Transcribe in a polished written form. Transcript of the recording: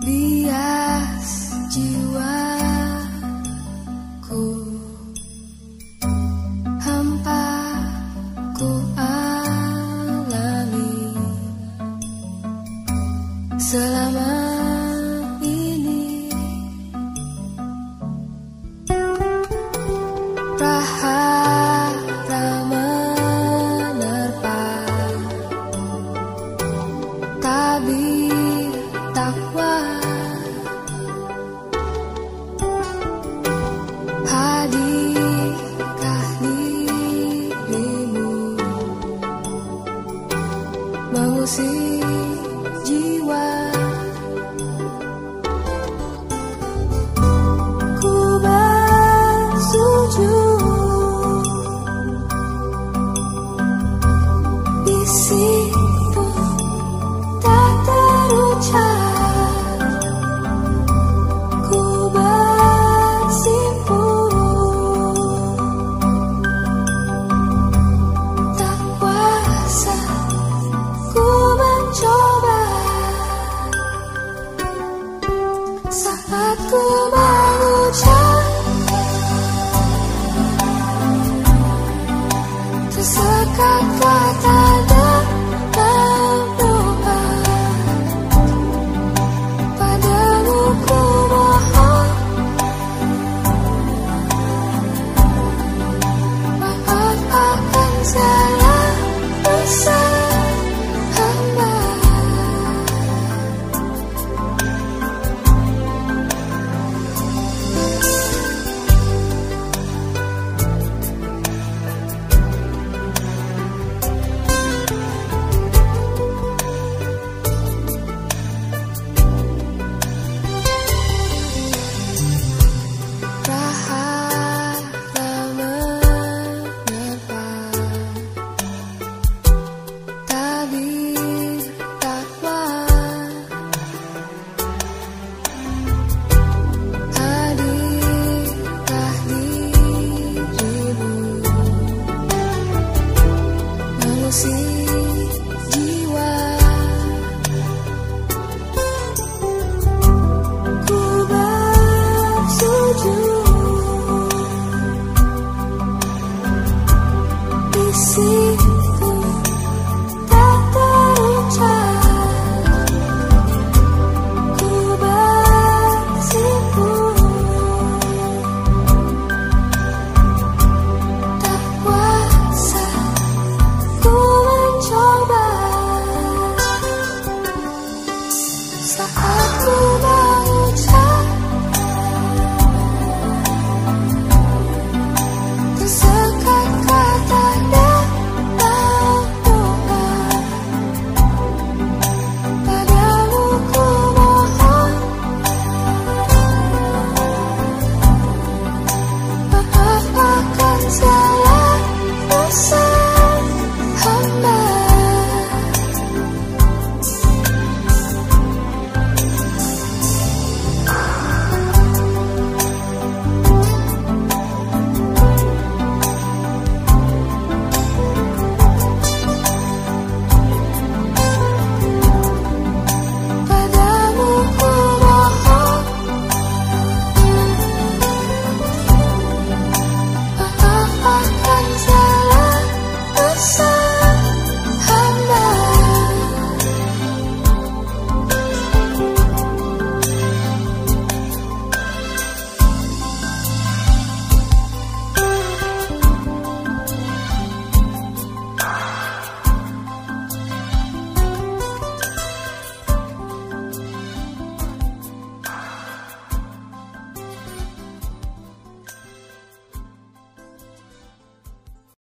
bias jiwaku, hampa ku alami selama ini. Prahara menerpa tabir takwa, hadirkah dirimu mengusik jiwa. Ku bersujud bisiku tak terucap, ku bersimpu tak kuasa ku mencoba. Saat ku mengucap tersekat kata dan berdoa, padamu ku mohon, maaf akan salah besar hamba. Prahara menerpa tabir takwa, hadirkah dirimu mengusik jiwa. Ku bersujud bisiku tak terucap, ku bersimpu tak kuasa ku mencoba. Saat